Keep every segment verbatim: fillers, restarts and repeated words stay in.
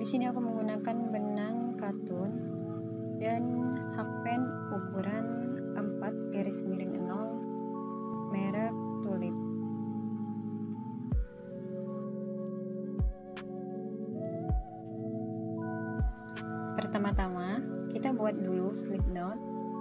Di sini aku menggunakan benang katun dan hakpen ukuran empat garis miring nol merek Tulip. Pertama-tama kita buat dulu slip knot.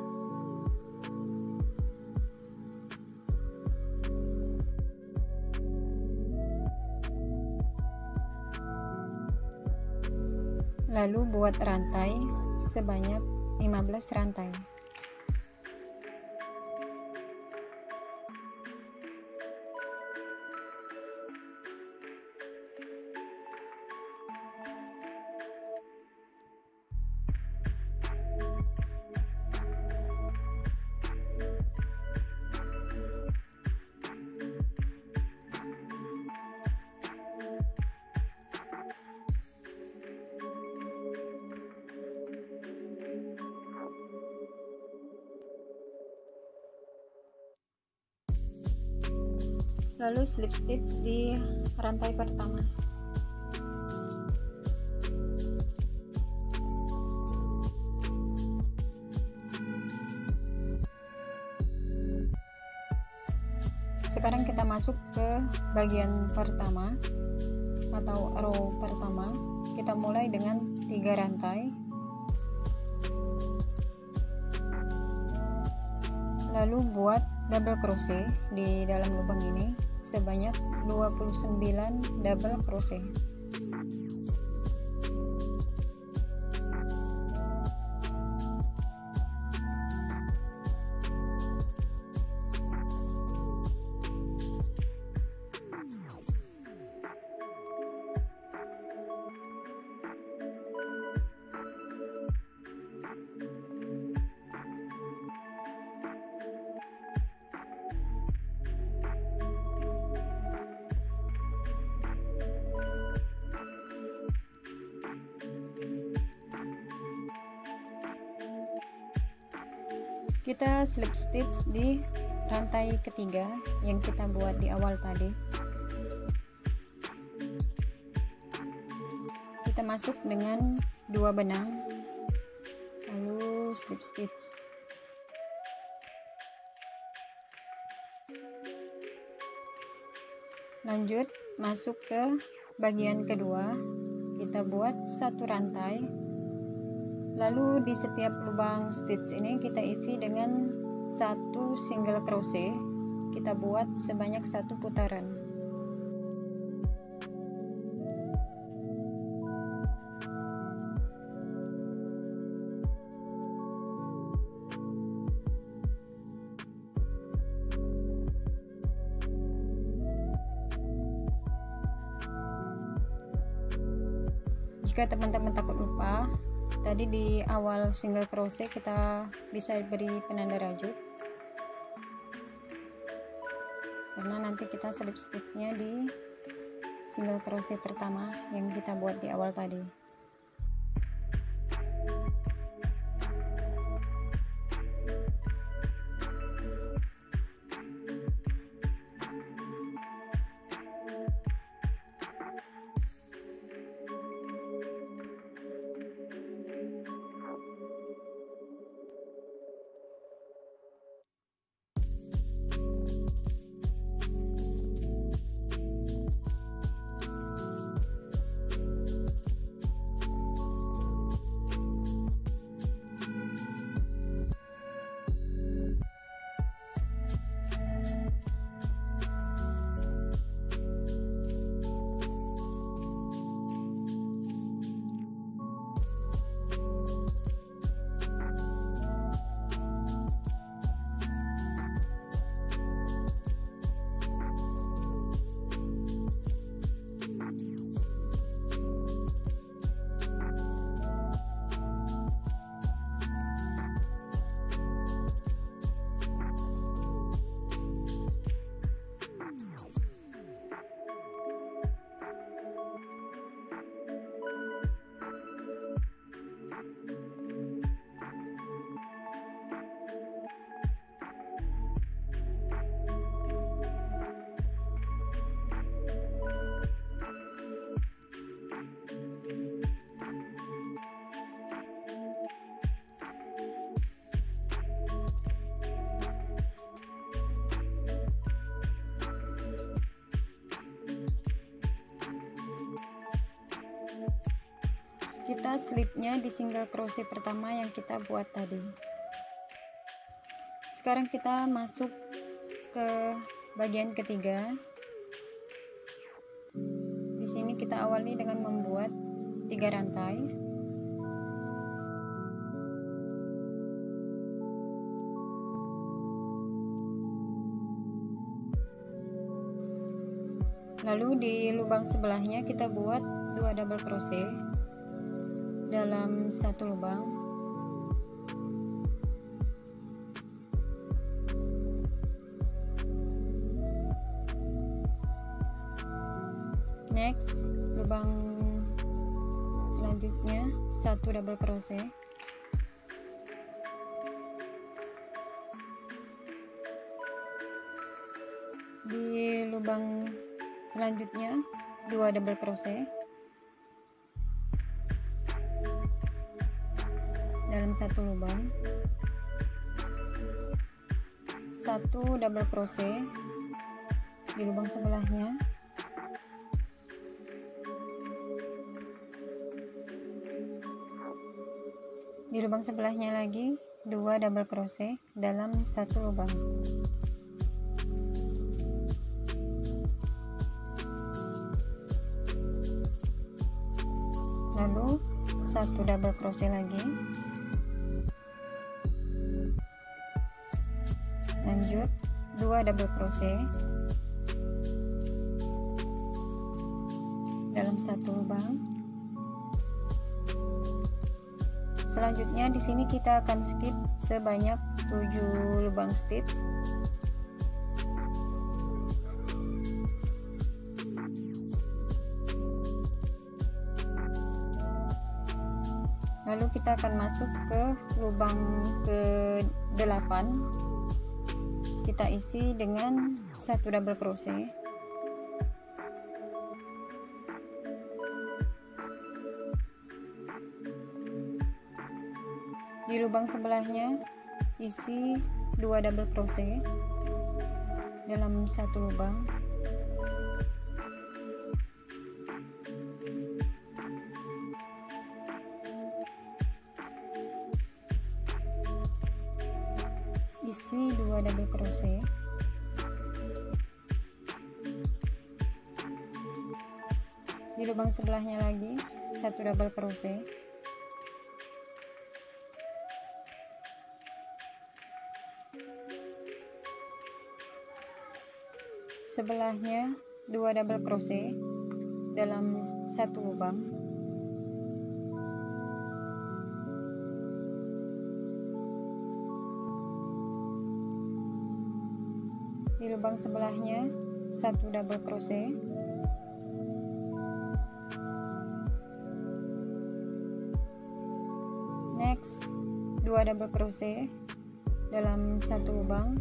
Lalu buat rantai sebanyak lima belas rantai. Lalu slip stitch di rantai pertama. Sekarang kita masuk ke bagian pertama atau row pertama. Kita mulai dengan tiga rantai, lalu buat double crochet di dalam lubang ini sebanyak dua puluh sembilan double crochet. Kita slip stitch di rantai ketiga yang kita buat di awal tadi. Kita masuk dengan dua benang, lalu slip stitch. Lanjut masuk ke bagian kedua, kita buat satu rantai. Lalu di setiap lubang stitch ini kita isi dengan satu single crochet. Kita buat sebanyak satu putaran. Jika teman-teman takut lupa, tadi di awal single crochet kita bisa beri penanda rajut, karena nanti kita slip stitchnya di single crochet pertama yang kita buat di awal tadi. kita slipnya di single crochet pertama yang kita buat tadi. Sekarang kita masuk ke bagian ketiga. Di sini kita awali dengan membuat tiga rantai. Lalu di lubang sebelahnya kita buat dua double crochet dalam satu lubang. Next, lubang selanjutnya satu double crochet. Di lubang selanjutnya dua double crochet dalam satu lubang, satu double crochet di lubang sebelahnya, di lubang sebelahnya lagi dua double crochet dalam satu lubang. Lalu satu double crochet lagi, lanjut dua double crochet dalam satu lubang. Selanjutnya di sini kita akan skip sebanyak tujuh lubang stitch. Lalu kita akan masuk ke lubang ke delapan. Kita isi dengan satu double crochet. Di lubang sebelahnya isi dua double crochet dalam satu lubang. Isi dua double crochet. Di lubang sebelahnya lagi satu double crochet. Sebelahnya dua double crochet dalam satu lubang. Di lubang sebelahnya satu double crochet. Next, dua double crochet dalam satu lubang.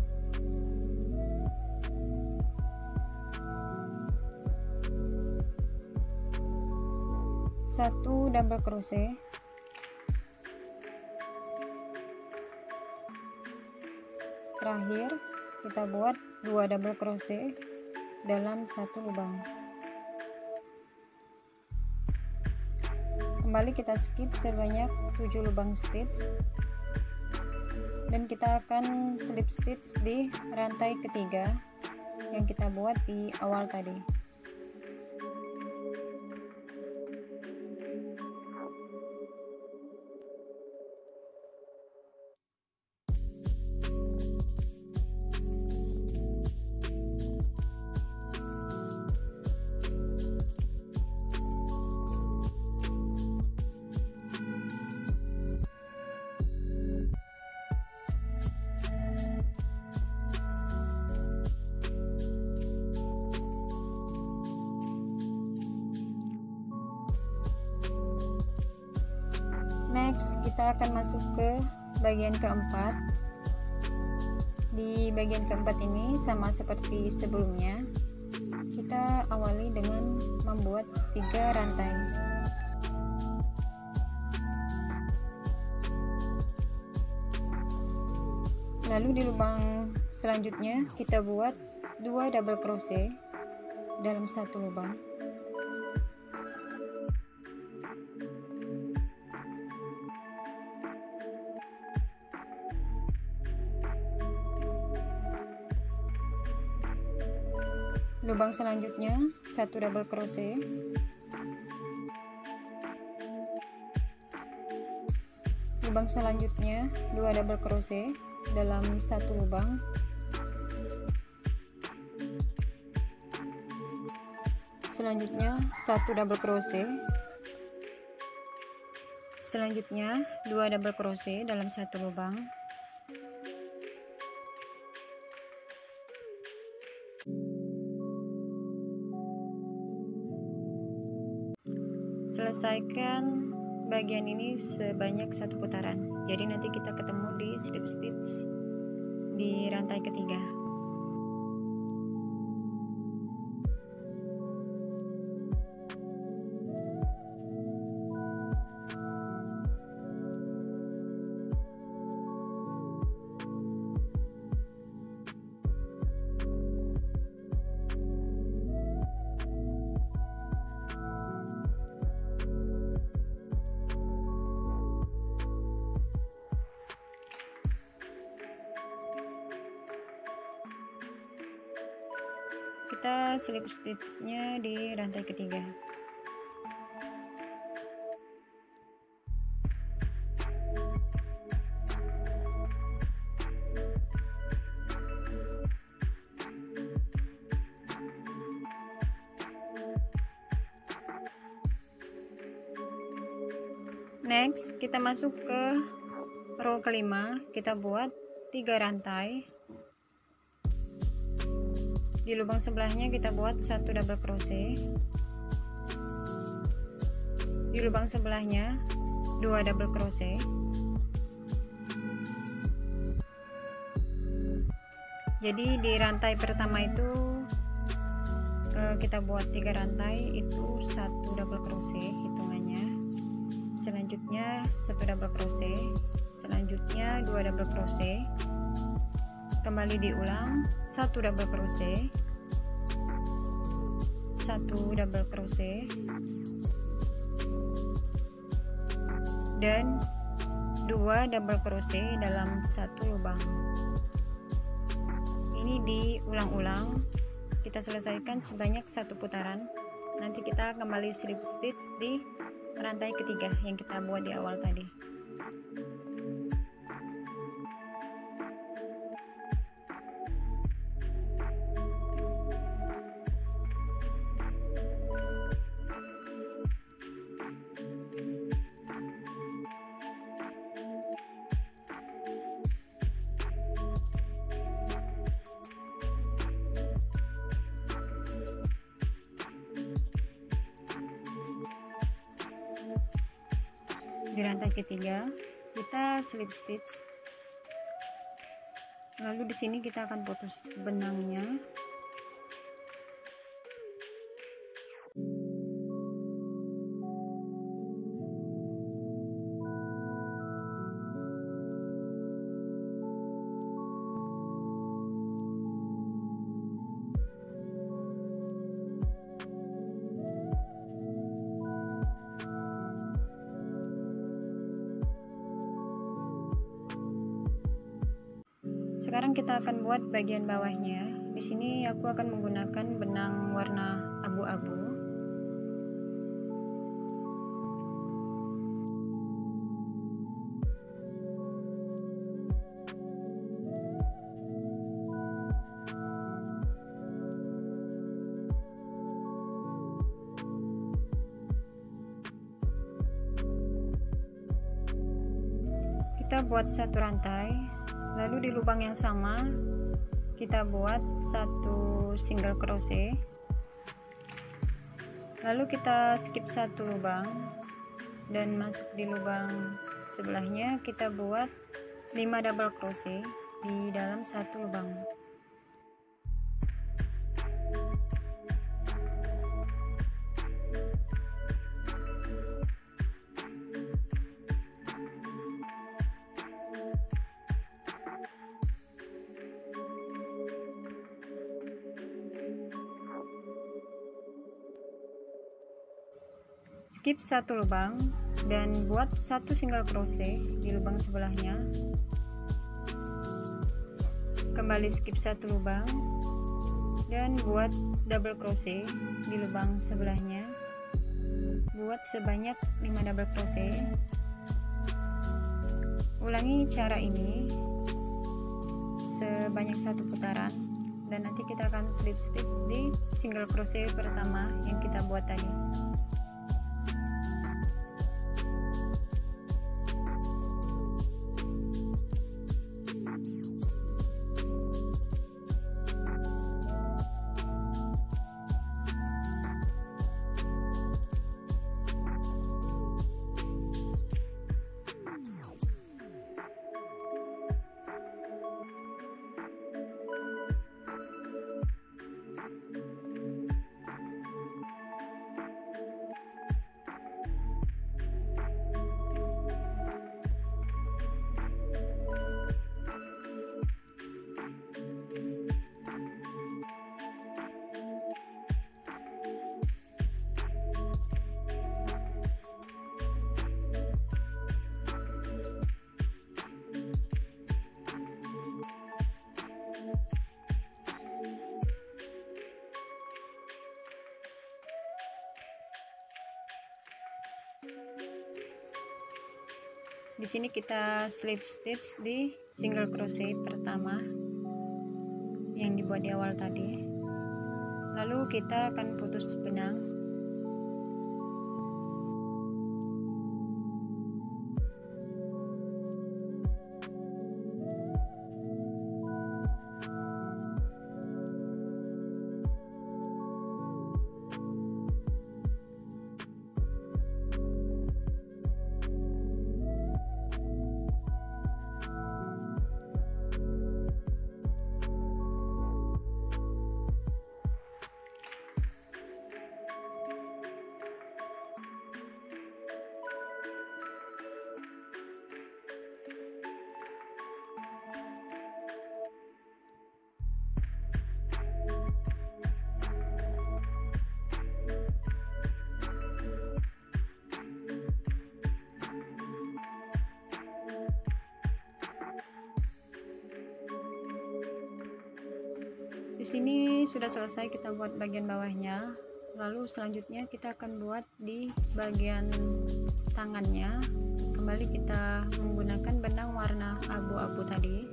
Satu double crochet. Terakhir kita buat dua double crochet dalam satu lubang. Kembali kita skip sebanyak tujuh lubang stitch dan kita akan slip stitch di rantai ketiga yang kita buat di awal tadi. Next, kita akan masuk ke bagian keempat. Di bagian keempat ini sama seperti sebelumnya, kita awali dengan membuat tiga rantai. Lalu di lubang selanjutnya kita buat dua double crochet dalam satu lubang. lubang selanjutnya satu double crochet, lubang selanjutnya dua double crochet dalam satu lubang, selanjutnya satu double crochet, selanjutnya dua double crochet dalam satu lubang, selesaikan bagian ini sebanyak satu putaran. Jadi nanti kita ketemu di slip stitch di rantai ketiga. Kita slip stitchnya di rantai ketiga. Next, kita masuk ke row kelima. Kita buat tiga rantai. Di lubang sebelahnya kita buat satu double crochet, di lubang sebelahnya dua double crochet, jadi di rantai pertama itu eh, kita buat tiga rantai, itu satu double crochet hitungannya, selanjutnya satu double crochet, selanjutnya dua double crochet, kembali diulang satu double crochet, satu double crochet, dan dua double crochet dalam satu lubang. Ini diulang-ulang, kita selesaikan sebanyak satu putaran. Nanti kita kembali slip stitch di rantai ketiga yang kita buat di awal tadi. Di rantai ketiga kita slip stitch, lalu di sini kita akan putus benangnya. Sekarang kita akan buat bagian bawahnya. Di sini aku akan menggunakan benang warna abu-abu. Kita buat satu rantai. Lalu di lubang yang sama kita buat satu single crochet, lalu kita skip satu lubang dan masuk di lubang sebelahnya kita buat lima double crochet di dalam satu lubang. Skip satu lubang dan buat satu single crochet di lubang sebelahnya, kembali skip satu lubang dan buat double crochet di lubang sebelahnya. Buat sebanyak lima double crochet. Ulangi cara ini sebanyak satu putaran, dan nanti kita akan slip stitch di single crochet pertama yang kita buat tadi. Di sini kita slip stitch di single crochet pertama yang dibuat di awal tadi. Lalu kita akan putus benang. Di sini sudah selesai kita buat bagian bawahnya. Lalu selanjutnya kita akan buat di bagian tangannya. Kembali kita menggunakan benang warna abu-abu tadi.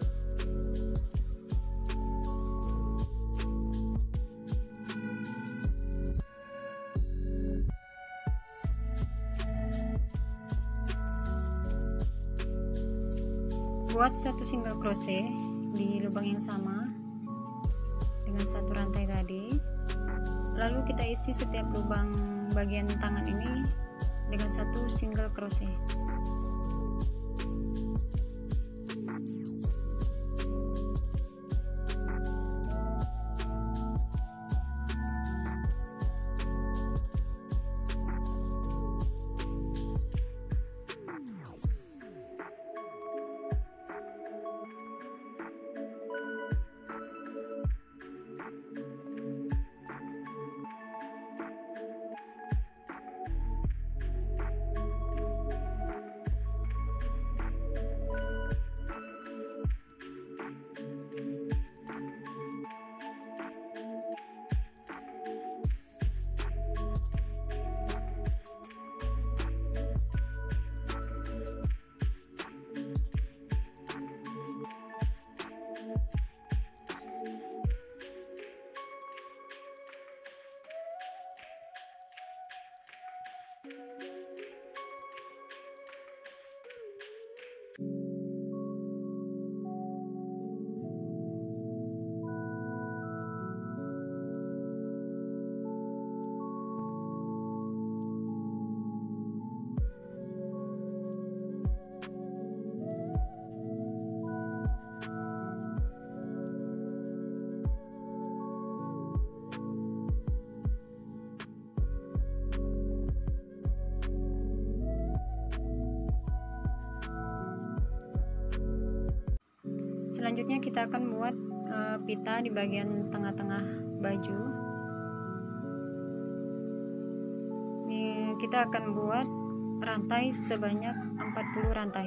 Buat satu single crochet di lubang yang sama dengan satu rantai tadi. Lalu kita isi setiap lubang bagian tangan ini dengan satu single crochet. Selanjutnya kita akan buat e, pita di bagian tengah-tengah baju. Ini kita akan buat rantai sebanyak empat puluh rantai.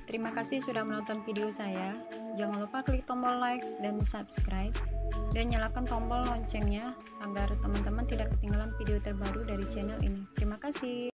Terima kasih sudah menonton video saya. Jangan lupa klik tombol like dan subscribe, dan nyalakan tombol loncengnya agar teman-teman tidak ketinggalan video terbaru dari channel ini. Terima kasih.